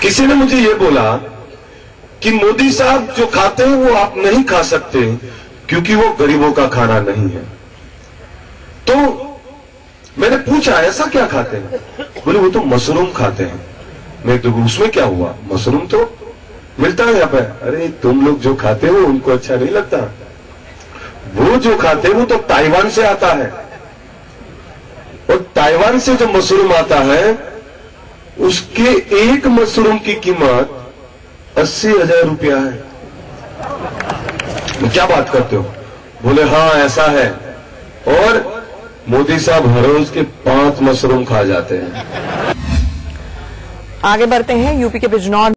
किसी ने मुझे ये बोला कि मोदी साहब जो खाते हैं वो आप नहीं खा सकते क्योंकि वो गरीबों का खाना नहीं है। तो मैंने पूछा ऐसा क्या खाते हैं? बोले वो तो मशरूम खाते हैं। मैं तो उसमें क्या हुआ, मशरूम तो मिलता है यहाँ पे। अरे तुम लोग जो खाते हो उनको अच्छा नहीं लगता, वो जो खाते हैं वो तो ताइवान से आता है, और ताइवान से जो मशरूम आता है उसके एक मशरूम की कीमत 80,000 रुपया है। क्या बात करते हो? बोले हाँ ऐसा है, और मोदी साहब हर रोज के 5 मशरूम खा जाते हैं। आगे बढ़ते हैं। यूपी के बिजनौर